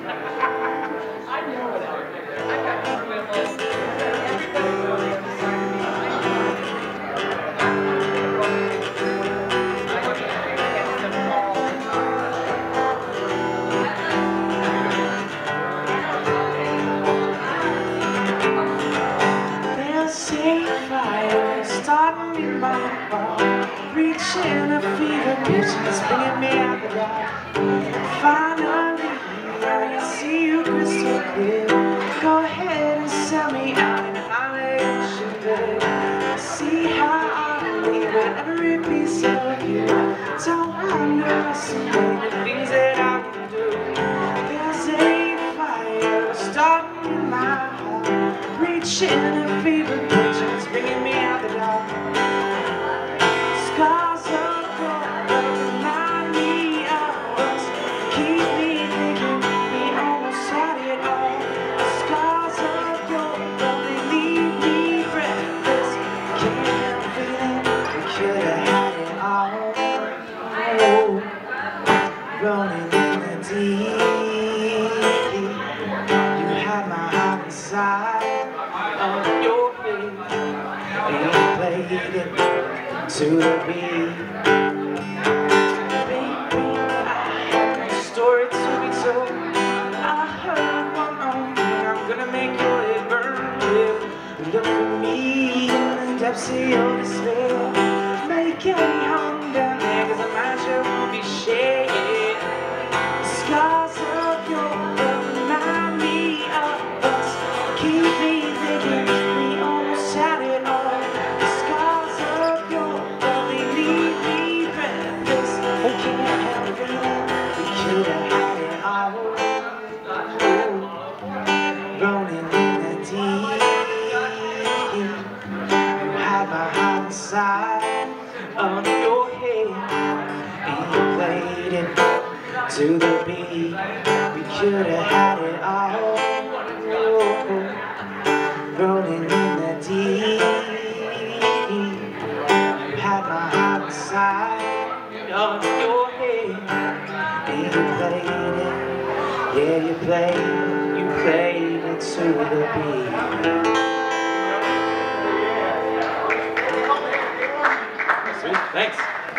Starting in my heart, reaching a fever pitch, it's bringing me out the dark. Finally, I can see you crystal clear. Go ahead and sell me out in annihilation bed. See how I leave with every piece of you. Don't underestimate the things that I can do. There's a fire starting in my heart, reaching a fever pitch, it's bringing me out the dark. Scars of gold remind me of us, keep me thinking we almost had it all. Scars of gold, but they leave me breathless. Can't help feeling we could have had it all. Oh, rolling in the deep, you had my heart inside of your head, and you played it to the beat. Baby, I had a story to be told. I heard one on, and I'm gonna make your head burn. Well, look for me in the depths of your despair. Make any home down there, 'cause I might sure won't be shaking. Scars of your love remind me of us, keep me thinking we almost had it all. Scars of your love, they leave me breathless. I can't help feeling we could have had it all. Rolling in the deep, you had my heart inside of your head, and you played it to the beat. We could have had it all. Rolling in the deep, you had my heart inside of your head, and you played it. Yeah, you played it to the beat. Sweet, thanks.